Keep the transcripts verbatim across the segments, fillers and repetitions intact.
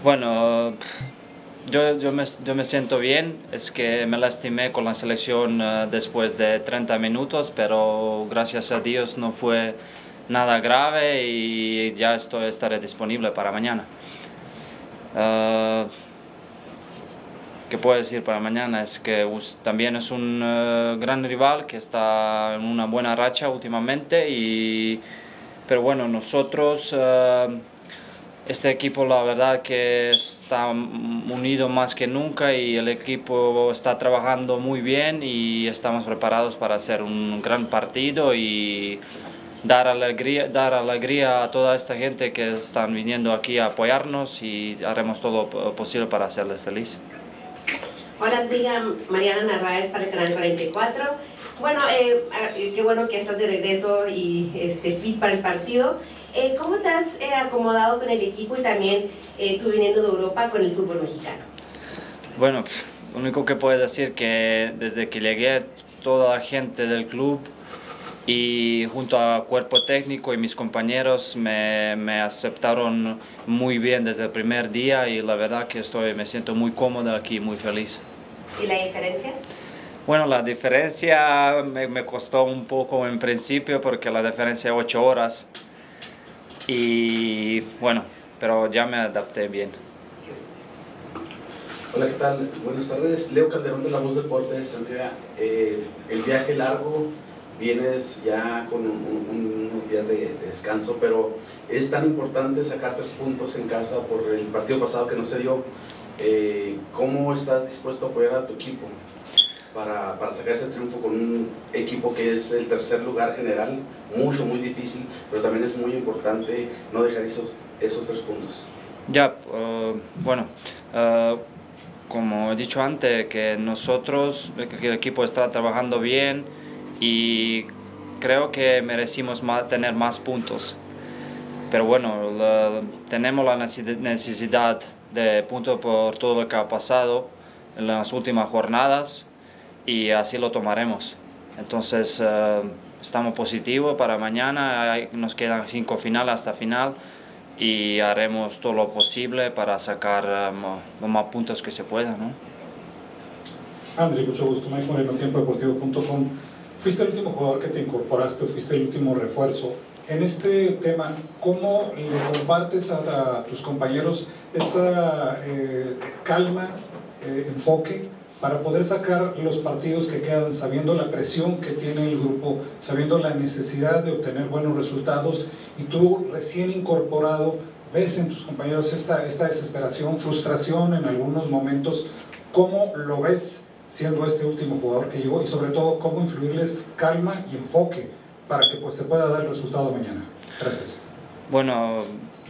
Bueno, yo, yo, me, yo me siento bien, es que me lastimé con la selección uh, después de treinta minutos, pero gracias a Dios no fue nada grave y ya estoy, estaré disponible para mañana. Uh, ¿Qué puedo decir para mañana? Es que us, también es un uh, gran rival que está en una buena racha últimamente, y, pero bueno, nosotros... Uh, Este equipo la verdad que está unido más que nunca y el equipo está trabajando muy bien y estamos preparados para hacer un gran partido y dar alegría, dar alegría a toda esta gente que están viniendo aquí a apoyarnos, y haremos todo lo posible para hacerles feliz. Hola, diga Mariana Narváez para el Canal cuarenta y cuatro. Bueno, eh, qué bueno que estás de regreso y este, fit para el partido. Eh, ¿Cómo te has eh, acomodado con el equipo y también eh, tú viniendo de Europa con el fútbol mexicano? Bueno, lo único que puedo decir que desde que llegué, toda la gente del club y junto al cuerpo técnico y mis compañeros me, me aceptaron muy bien desde el primer día, y la verdad que estoy, me siento muy cómodo aquí, muy feliz. ¿Y la diferencia? Bueno, la diferencia me, me costó un poco en principio porque la diferencia es ocho horas. Y bueno, pero ya me adapté bien. Hola, ¿qué tal? Buenas tardes. Leo Calderón de La Voz Deportes. Eh, el viaje largo, vienes ya con un, un, unos días de, de descanso, pero es tan importante sacar tres puntos en casa por el partido pasado que no se dio. Eh, ¿Cómo estás dispuesto a apoyar a tu equipo para, para sacar ese triunfo con un equipo que es el tercer lugar general? Mucho, muy difícil, pero también es muy importante no dejar esos, esos tres puntos. Ya, uh, bueno, uh, como he dicho antes, que nosotros, que el equipo está trabajando bien y creo que merecimos más, tener más puntos. Pero bueno, la, tenemos la necesidad de puntos por todo lo que ha pasado en las últimas jornadas, y así lo tomaremos. Entonces, uh, estamos positivos para mañana. Hay, nos quedan cinco finales hasta final y haremos todo lo posible para sacar um, los más puntos que se pueda, ¿no? André, mucho gusto. Mike Moreno, tiempo deportivo punto com. Fuiste el último jugador que te incorporaste, fuiste el último refuerzo. En este tema, ¿cómo le compartes a, a tus compañeros esta eh, calma, eh, enfoque, para poder sacar los partidos que quedan, sabiendo la presión que tiene el grupo, sabiendo la necesidad de obtener buenos resultados, y tú recién incorporado ves en tus compañeros esta, esta desesperación, frustración en algunos momentos? ¿Cómo lo ves siendo este último jugador que llegó, y sobre todo cómo influirles calma y enfoque para que pues, se pueda dar el resultado mañana? Gracias. Bueno,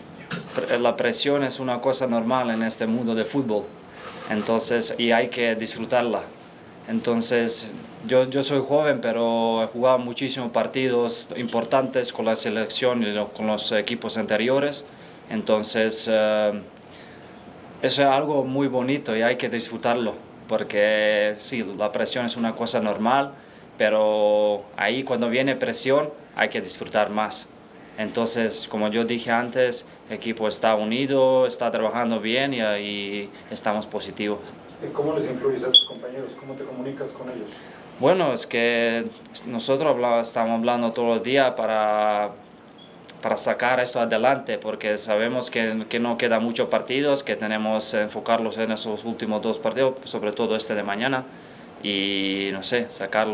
la presión es una cosa normal en este mundo de fútbol. Entonces, y hay que disfrutarla. Entonces, yo, yo soy joven, pero he jugado muchísimos partidos importantes con la selección y con los equipos anteriores. Entonces, eh, eso es algo muy bonito y hay que disfrutarlo, porque sí, la presión es una cosa normal, pero ahí cuando viene presión hay que disfrutar más. Entonces, como yo dije antes, el equipo está unido, está trabajando bien y ahí estamos positivos. ¿Cómo les influyes a tus compañeros? ¿Cómo te comunicas con ellos? Bueno, es que nosotros hablamos, estamos hablando todos los días para, para sacar eso adelante, porque sabemos que, que no quedan muchos partidos, que tenemos que enfocarlos en esos últimos dos partidos, sobre todo este de mañana, y no sé, sacarlo,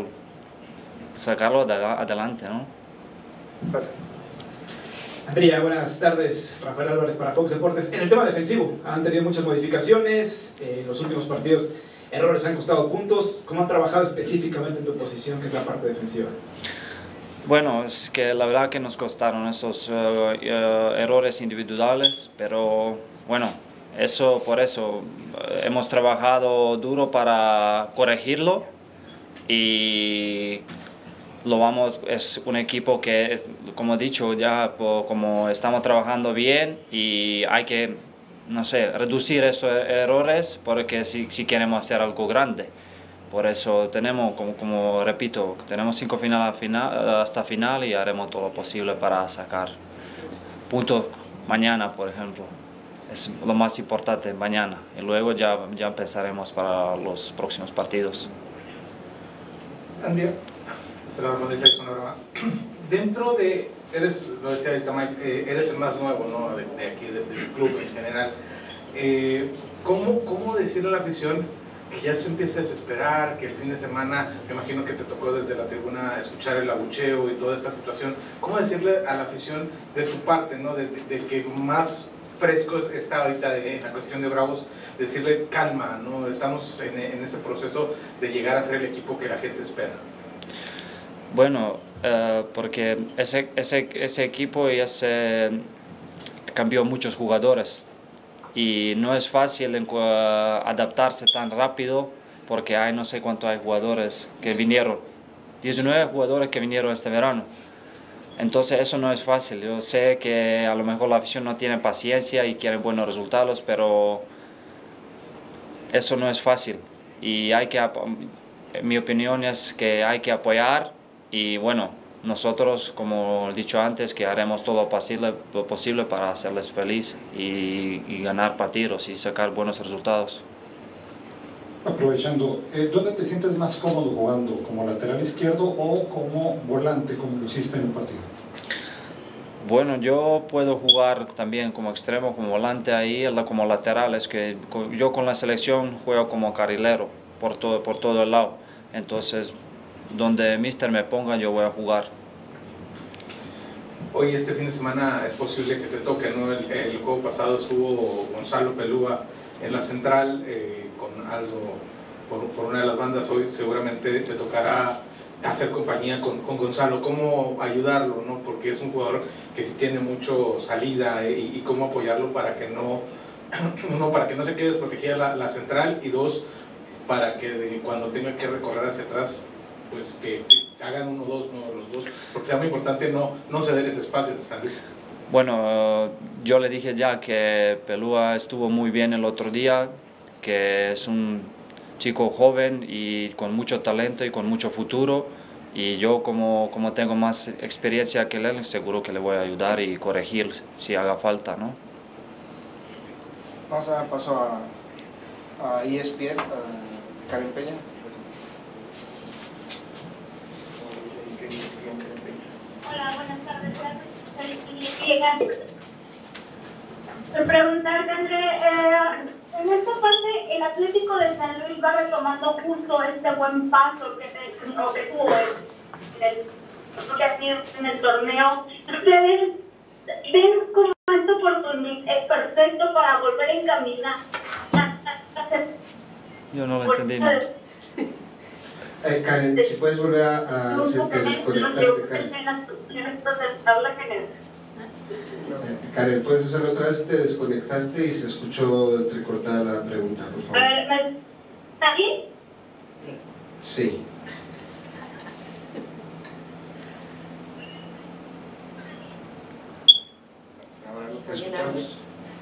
sacarlo adelante, ¿no? Gracias. Andrea, buenas tardes. Rafael Álvarez para Fox Deportes. En el tema defensivo, han tenido muchas modificaciones, en eh, los últimos partidos errores han costado puntos. ¿Cómo han trabajado específicamente en tu posición, que es la parte defensiva? Bueno, es que la verdad que nos costaron esos uh, uh, errores individuales, pero bueno, eso por eso uh, hemos trabajado duro para corregirlo, y lo vamos, es un equipo que, como he dicho ya, como estamos trabajando bien, y hay que, no sé, reducir esos errores porque si, si queremos hacer algo grande. Por eso tenemos, como, como repito, tenemos cinco finales final, hasta final, y haremos todo lo posible para sacar puntos mañana, por ejemplo. es lo más importante mañana y luego ya, ya empezaremos para los próximos partidos. Andrea, dentro de, eres, lo decía ahorita Mike, eh, eres el más nuevo, ¿no? de, de aquí, de, del club en general. Eh, ¿cómo, ¿Cómo decirle a la afición que ya se empieza a desesperar, que el fin de semana, me imagino que te tocó desde la tribuna escuchar el abucheo y toda esta situación? ¿Cómo decirle a la afición de tu parte, ¿no? de, de, de que más fresco está ahorita de, en la cuestión de Bravos, decirle calma, ¿no? Estamos en, en ese proceso de llegar a ser el equipo que la gente espera? Bueno, uh, porque ese, ese, ese equipo ya se cambió muchos jugadores y no es fácil en, uh, adaptarse tan rápido porque hay no sé cuántos hay jugadores que vinieron, diecinueve jugadores que vinieron este verano. Entonces eso no es fácil. Yo sé que a lo mejor la afición no tiene paciencia y quiere buenos resultados, pero eso no es fácil. Y hay que, mi opinión es que hay que apoyar y bueno, nosotros, como he dicho antes, que haremos todo lo posible, lo posible para hacerles feliz y, y ganar partidos y sacar buenos resultados. Aprovechando, eh, ¿dónde te sientes más cómodo jugando? ¿Como lateral izquierdo o como volante, como lo hiciste en un partido? Bueno, yo puedo jugar también como extremo, como volante ahí, como lateral. Es que yo con la selección juego como carrilero por todo, por todo el lado. Entonces, donde el míster me ponga, yo voy a jugar. Hoy, este fin de semana, es posible que te toque, ¿no? El, el juego pasado estuvo Gonzalo Pelúa en la central, eh, con algo por, por una de las bandas. Hoy seguramente te tocará hacer compañía con, con Gonzalo. ¿Cómo ayudarlo, no? Porque es un jugador que sí tiene mucho salida, eh, y, y cómo apoyarlo para que no, uno, para que no se quede desprotegida la, la central, y dos, para que de, cuando tenga que recorrer hacia atrás, pues que se hagan uno, dos, no los dos, porque sea muy importante no, no ceder ese espacio de San Luis. Bueno, uh, yo le dije ya que Pelúa estuvo muy bien el otro día, que es un chico joven y con mucho talento y con mucho futuro, y yo como, como tengo más experiencia que él, seguro que le voy a ayudar y corregir si haga falta, ¿no? Vamos a dar paso a, a E S P N, a Karen Peña. Hola, buenas tardes. Soy preguntarte, André, eh, en esta parte el Atlético de San Luis va retomando justo este buen paso que, te, o que tuvo en el, que ha sido en el torneo. ¿Ustedes ven como esta oportunidad es perfecto para volver a encaminar? Yo no lo entendí, ¿no? Eh, Karen, si puedes volver a, a si te desconectaste, Karen. Eh, Karen, puedes hacerlo otra vez, te desconectaste y se escuchó entrecortada la pregunta, por favor. ¿Está bien? Sí. Ahora no te escuchamos.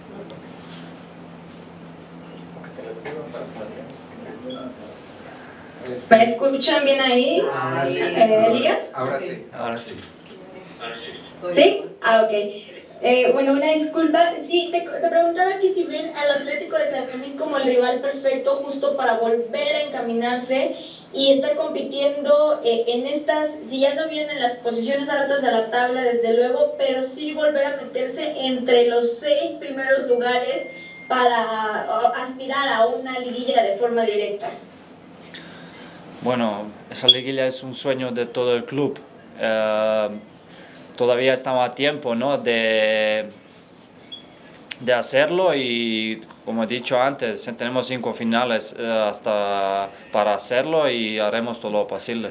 ¿Me escuchan bien ahí, Ahora sí. eh, Elías? Ahora sí. Ahora sí. ¿Sí? Ah, ok. Eh, bueno, una disculpa. Sí, te, te preguntaba que si ven al Atlético de San Luis como el rival perfecto justo para volver a encaminarse y estar compitiendo eh, en estas, si ya no vienen las posiciones altas de la tabla, desde luego, pero sí volver a meterse entre los seis primeros lugares para aspirar a una liguilla de forma directa. Bueno, esa liguilla es un sueño de todo el club. Uh, todavía estamos a tiempo, ¿no? de, de hacerlo y, como he dicho antes, tenemos cinco finales uh, hasta para hacerlo y haremos todo lo posible.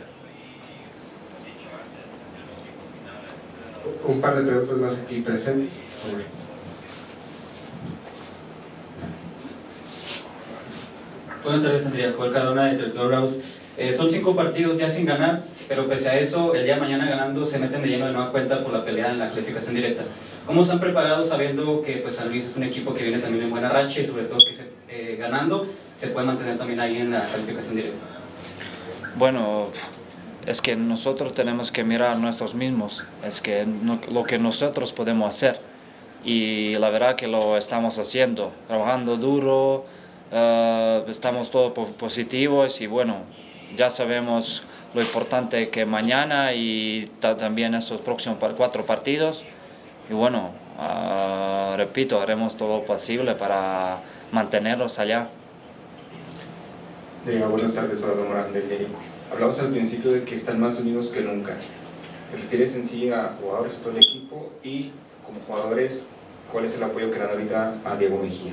Un par de preguntas más aquí presentes, por favor. Buenas tardes, Andrea. Joel Cadona, de Territorio Bravos. Eh, son cinco partidos ya sin ganar, pero pese a eso, el día de mañana ganando se meten de lleno de nueva cuenta por la pelea en la clasificación directa. ¿Cómo se han preparado sabiendo que pues, San Luis es un equipo que viene también en buena racha y sobre todo que se, eh, ganando se puede mantener también ahí en la calificación directa? Bueno, es que nosotros tenemos que mirar nosotros mismos, es que no, lo que nosotros podemos hacer y la verdad que lo estamos haciendo, trabajando duro, uh, estamos todos positivos y bueno, ya sabemos lo importante que mañana y también esos próximos cuatro partidos. Y bueno, uh, repito, haremos todo lo posible para mantenerlos allá. Diga, buenas tardes, Eduardo Morán del Diario. Hablamos al principio de que están más unidos que nunca. ¿Te refieres en sí a jugadores, a todo el equipo? Y como jugadores, ¿cuál es el apoyo que dan ahorita a Diego Mejía?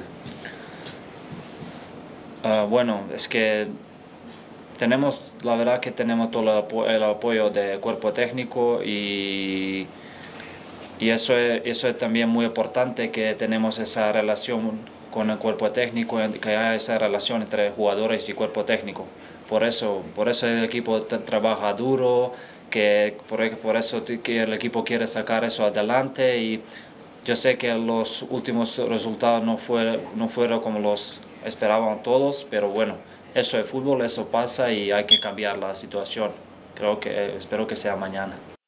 Uh, bueno, es que tenemos, la verdad que tenemos todo el, apo el apoyo del cuerpo técnico y, y eso, es, eso es también muy importante, que tenemos esa relación con el cuerpo técnico, que haya esa relación entre jugadores y cuerpo técnico. Por eso, por eso el equipo trabaja duro, que por, por eso que el equipo quiere sacar eso adelante, y yo sé que los últimos resultados no, fue, no fueron como los esperaban todos, pero bueno, eso es fútbol, eso pasa y hay que cambiar la situación. Creo que, espero que sea mañana.